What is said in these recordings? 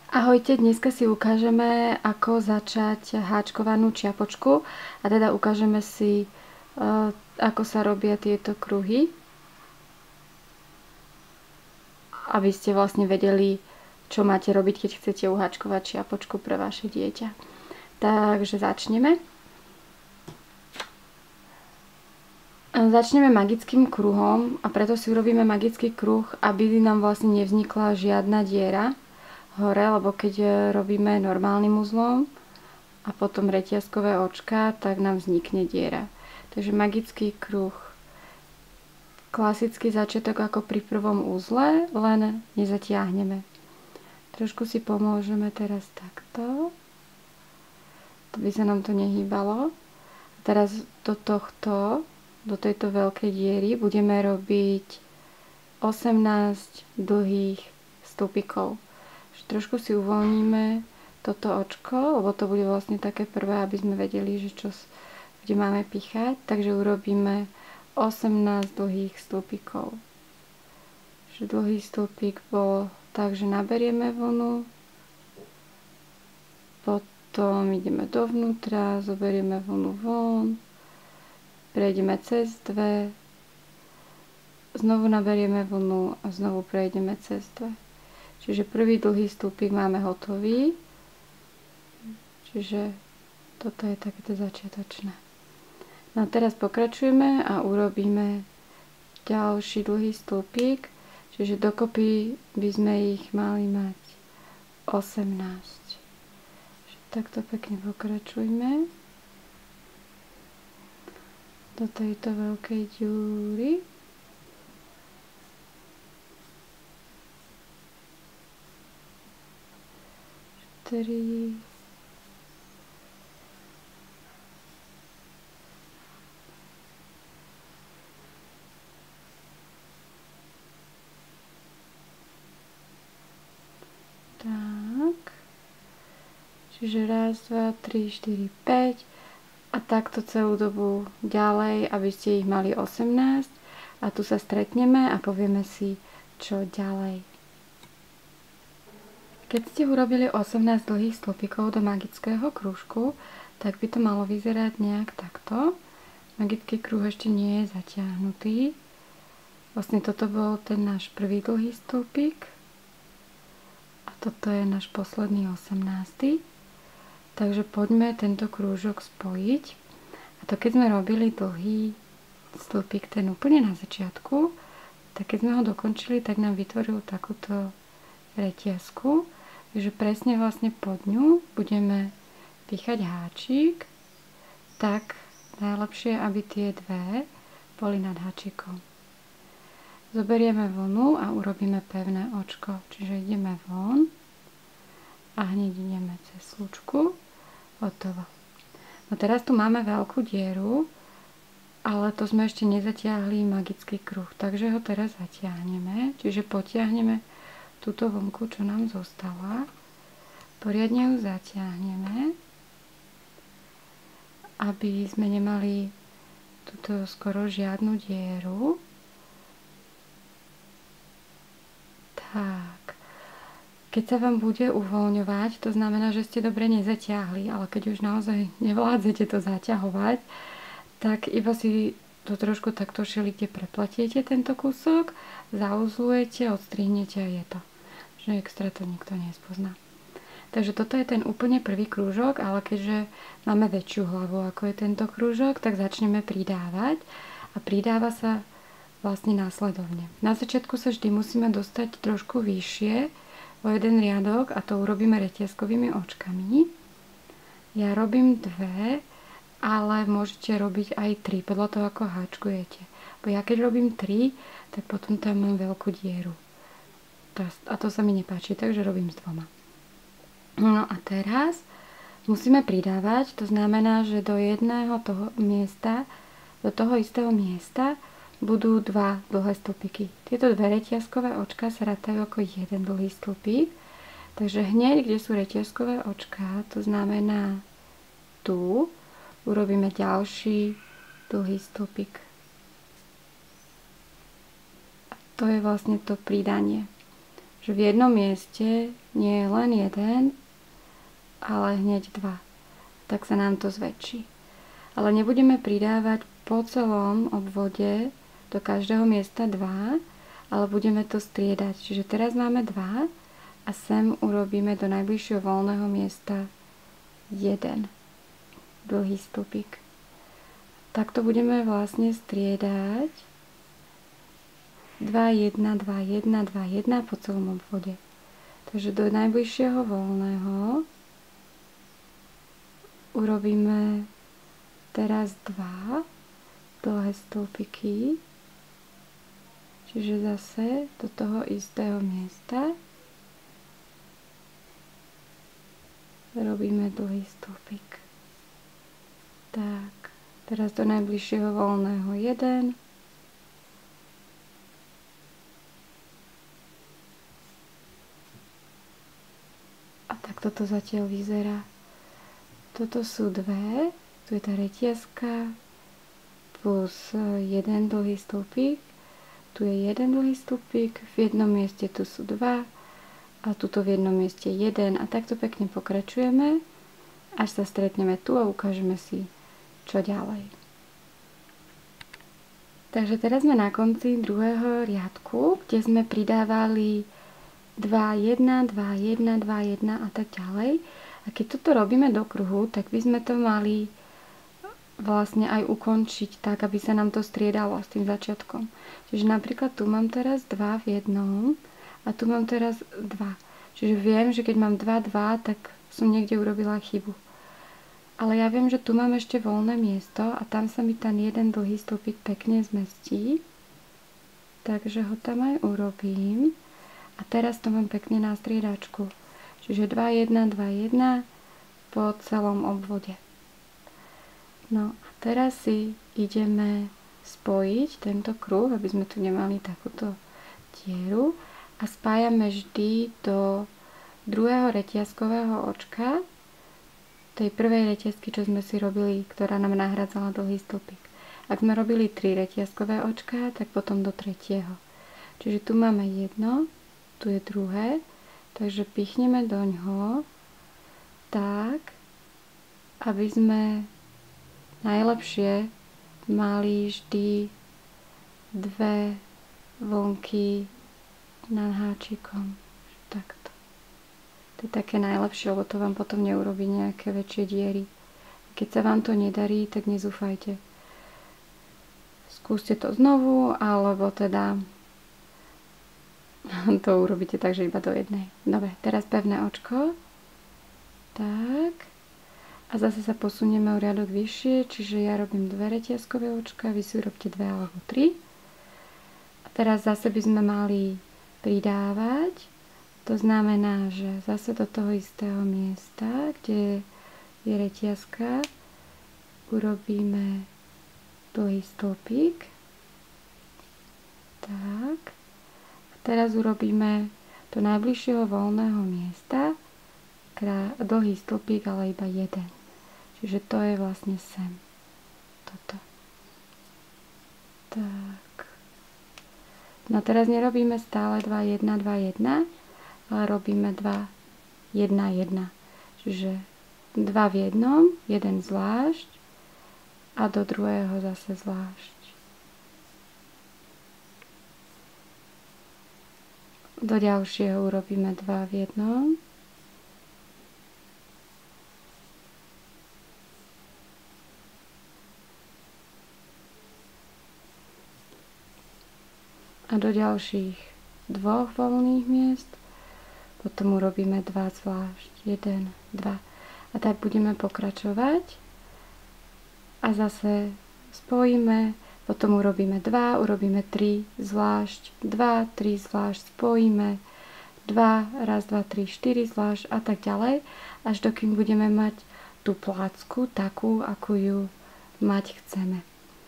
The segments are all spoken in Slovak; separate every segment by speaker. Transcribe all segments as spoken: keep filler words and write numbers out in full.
Speaker 1: Ahojte, dneska si ukážeme, ako začať háčkovanú čiapočku a teda ukážeme si, ako sa robia tieto kruhy, aby ste vlastne vedeli, čo máte robiť, keď chcete uháčkovať čiapočku pre vaše dieťa. Takže začneme. Začneme magickým kruhom a preto si urobíme magický kruh, aby nám vlastne nevznikla žiadna diera hore, lebo keď robíme normálnym uzlom a potom reťazkové očka, tak nám vznikne diera. Takže magický kruh. Klasický začiatok ako pri prvom uzle, len nezatiahneme. Trošku si pomôžeme teraz takto, aby sa nám to nehýbalo. Teraz do tohto, do tejto veľkej diery budeme robiť osemnásť dlhých stĺpikov. Trošku si uvoľníme toto očko, lebo to bude vlastne také prvé, aby sme vedeli, že čo kde máme píchať. Takže urobíme osemnásť dlhých stĺpikov. Že dlhý stĺpik bol tak, že naberieme vlnu, potom ideme dovnútra, zoberieme vlnu von, prejdeme cez dve, znovu naberieme vlnu a znovu prejdeme cez dve. Čiže prvý dlhý stĺpik máme hotový. Čiže toto je takéto začiatočné. No a teraz pokračujeme a urobíme ďalší dlhý stĺpik. Čiže dokopy by sme ich mali mať osemnásť. Čiže takto pekne pokračujme do tejto veľkej diúry. štyri, tak, čiže raz, dva, tri, štyri, päť a takto celú dobu ďalej, aby ste ich mali osemnásť a tu sa stretneme a povieme si, čo ďalej. Keď ste urobili osemnásť dlhých stĺpikov do magického krúžku, tak by to malo vyzerať nejak takto. Magický kruh ešte nie je zatiahnutý. Vlastne toto bol ten náš prvý dlhý stĺpik. A toto je náš posledný osemnásty. Takže poďme tento krúžok spojiť. A to keď sme robili dlhý stĺpik, ten úplne na začiatku, tak keď sme ho dokončili, tak nám vytvoril takúto reťazku. Takže presne vlastne pod ňu budeme píchať háčik, tak najlepšie, aby tie dve boli nad háčikom. Zoberieme vlnu a urobíme pevné očko, čiže ideme von a hneď ideme cez slučku, hotovo. No teraz tu máme veľkú dieru, ale to sme ešte nezatiahli magický kruh, takže ho teraz zatiahneme, čiže potiahneme túto vlnku, čo nám zostala. Poriadne ju zatiahneme, aby sme nemali tuto skoro žiadnu dieru. Tak. Keď sa vám bude uvoľňovať, to znamená, že ste dobre nezatiahli, ale keď už naozaj nevládzete to zaťahovať, tak iba si to trošku takto šelikte prepletiete tento kúsok, zauzlujete, odstrihnete a je to. Že extra to nikto nespozná. Takže toto je ten úplne prvý krúžok, ale keďže máme väčšiu hlavu ako je tento krúžok, tak začneme pridávať a pridáva sa vlastne následovne. Na začiatku sa vždy musíme dostať trošku vyššie o jeden riadok a to urobíme reťazkovými očkami. Ja robím dve, ale môžete robiť aj tri, podľa toho ako háčkujete. Bo ja keď robím tri, tak potom tam mám veľkú dieru. A to sa mi nepáči, takže robím s dvoma. No a teraz musíme pridávať, to znamená, že do jedného toho miesta, do toho istého miesta budú dva dlhé stĺpiky. Tieto dve reťazkové očka sa rátajú ako jeden dlhý stĺpik. Takže hneď, kde sú reťazkové očka, to znamená tu, urobíme ďalší dlhý stĺpik. A to je vlastne to pridanie. Že v jednom mieste nie je len jeden, ale hneď dva. Tak sa nám to zväčší. Ale nebudeme pridávať po celom obvode do každého miesta dva, ale budeme to striedať. Čiže teraz máme dva a sem urobíme do najbližšieho voľného miesta jeden dlhý stĺpik. Takto budeme vlastne striedať dva, jeden, dva, jeden, dva, jeden po celom obvode. Takže do najbližšieho voľného urobíme teraz dva dlhé stĺpiky, čiže zase do toho istého miesta robíme dlhý stĺpik. Tak, teraz do najbližšieho voľného jeden. A tak toto zatiaľ vyzerá. Toto sú dve, tu je tá reťazka plus jeden dlhý stĺpik, tu je jeden dlhý stĺpik, v jednom mieste tu sú dva a tuto v jednom mieste jeden a takto pekne pokračujeme, až sa stretneme tu a ukážeme si, čo ďalej. Takže teraz sme na konci druhého riadku, kde sme pridávali dva, jeden, dva, jeden, dva, jeden a tak ďalej. A keď toto robíme do kruhu, tak by sme to mali vlastne aj ukončiť tak, aby sa nám to striedalo s tým začiatkom. Čiže napríklad tu mám teraz dva v jednom a tu mám teraz dva. Čiže viem, že keď mám dva, dva, tak som niekde urobila chybu. Ale ja viem, že tu mám ešte voľné miesto a tam sa mi ten jeden dlhý stĺpik pekne zmestí. Takže ho tam aj urobím. A teraz to mám pekne na striedačku. Čiže dva, jeden, dva, jeden po celom obvode. No a teraz si ideme spojiť tento kruh, aby sme tu nemali takúto dieru. A spájame vždy do druhého reťazkového očka tej prvej reťazky, čo sme si robili, ktorá nám nahradzala dlhý stĺpik. Ak sme robili tri reťazkové očka, tak potom do tretieho. Čiže tu máme jedno, tu je druhé, takže pichneme do ňoho tak, aby sme najlepšie mali vždy dve vlnky nad háčikom. Takto. To je také najlepšie, lebo to vám potom neurobí nejaké väčšie diery. Keď sa vám to nedarí, tak nezúfajte. Skúste to znovu, alebo teda to urobíte tak, že iba do jednej. Dobre, teraz pevné očko. Tak. A zase sa posunieme o riadok vyššie, čiže ja robím dve reťazkové očka, vy si urobte dve alebo tri. A teraz zase by sme mali pridávať. To znamená, že zase do toho istého miesta, kde je reťazka, urobíme dlhý stĺpik. Tak. Teraz urobíme do najbližšieho voľného miesta dlhý stĺpik, ale iba jeden. Čiže to je vlastne sem. Toto. Tak. No teraz nerobíme stále dva, jeden, dva, jeden, ale robíme dva, jeden, jeden. Čiže dva v jednom, jeden zvlášť a do druhého zase zvlášť. Do ďalšieho urobíme dva v jednom. A do ďalších dvoch voľných miest. Potom urobíme dva zvlášť. jeden, dva. A tak budeme pokračovať. A zase spojíme. Potom urobíme dva, urobíme tri zvlášť, dva, tri zvlášť, spojíme, dva, raz, dva, tri, štyri zvlášť a tak ďalej, až dokým budeme mať tú plácku takú, ako ju mať chceme.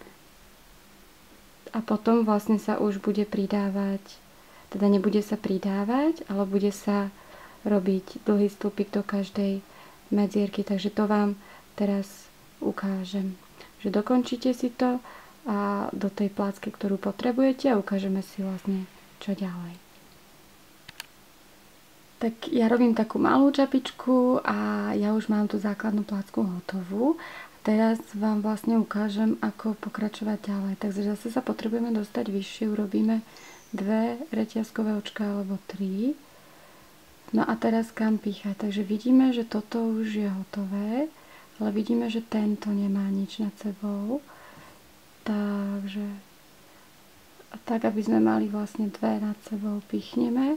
Speaker 1: A potom vlastne sa už bude pridávať, teda nebude sa pridávať, ale bude sa robiť dlhý stĺpik do každej medzierky, takže to vám teraz ukážem. Že dokončíte si to a do tej plácky, ktorú potrebujete a ukážeme si vlastne, čo ďalej. Tak ja robím takú malú čapičku a ja už mám tú základnú placku hotovú. Teraz vám vlastne ukážem, ako pokračovať ďalej. Takže zase sa potrebujeme dostať vyššie. Urobíme dve reťazkové očka alebo tri. No a teraz kam píchať. Takže vidíme, že toto už je hotové, ale vidíme, že tento nemá nič nad sebou. Takže tak, aby sme mali vlastne dve nad sebou, pichneme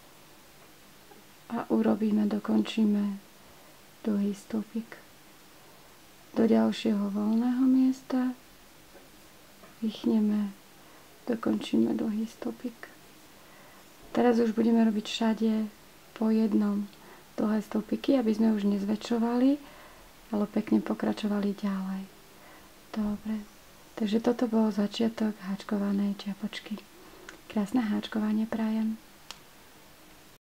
Speaker 1: a urobíme, dokončíme druhý stĺpik. Do ďalšieho voľného miesta pichneme, dokončíme druhý stĺpik. Teraz už budeme robiť všade po jednom dlhé stĺpiky, aby sme už nezväčšovali, ale pekne pokračovali ďalej. Dobre, takže toto bol začiatok háčkovanej čiapočky. Krásne háčkovanie prajem.